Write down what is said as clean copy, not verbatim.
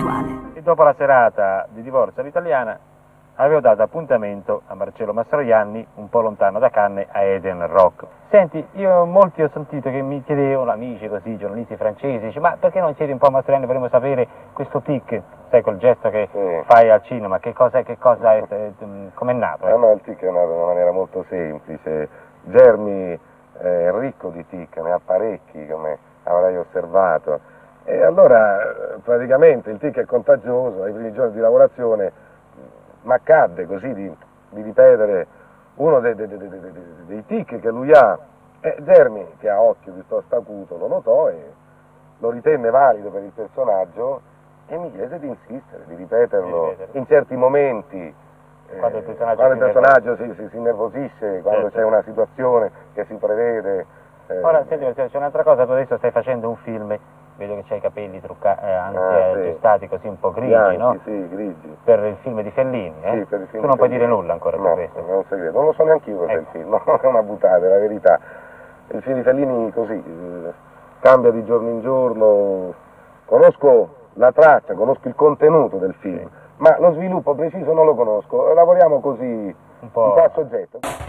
sessuale. E dopo la serata di divorzio all'italiana avevo dato appuntamento a Marcello Mastroianni, un po' lontano da Cannes, a Eden Rock. Senti, molti ho sentito che mi chiedevano, amici così, giornalisti francesi, dice, ma perché non chiedi un po' a Mastroianni, vorremmo sapere questo tic, sai, quel gesto che fai al cinema, che cosa è, com'è nato? No, il tic è una maniera molto semplice. Germi è ricco di tic, ne ha parecchi, come avrai osservato. E allora, praticamente, il tic è contagioso. Ai primi giorni di lavorazione mi accadde così di ripetere uno dei tic che lui ha. Germi, che ha occhio piuttosto acuto, lo notò e lo ritenne valido per il personaggio e mi chiese di insistere, di ripeterlo in certi momenti. Quando il personaggio si innervosisce, quando c'è una situazione che si prevede. Ora, senti, c'è un'altra cosa, tu adesso stai facendo un film, vedo che c'hai i capelli truccati, aggiustati così un po' grigi, bianchi, no? Sì, grigi. Per il film di Fellini, Sì, per il film tu non puoi dire nulla ancora su questo? No, è un segreto, non lo so neanche io cos'è il film, no, è una buttata, è la verità. Il film di Fellini così, cambia di giorno in giorno, conosco la traccia, conosco il contenuto del film, ma lo sviluppo preciso non lo conosco, lavoriamo così, un po' a soggetto.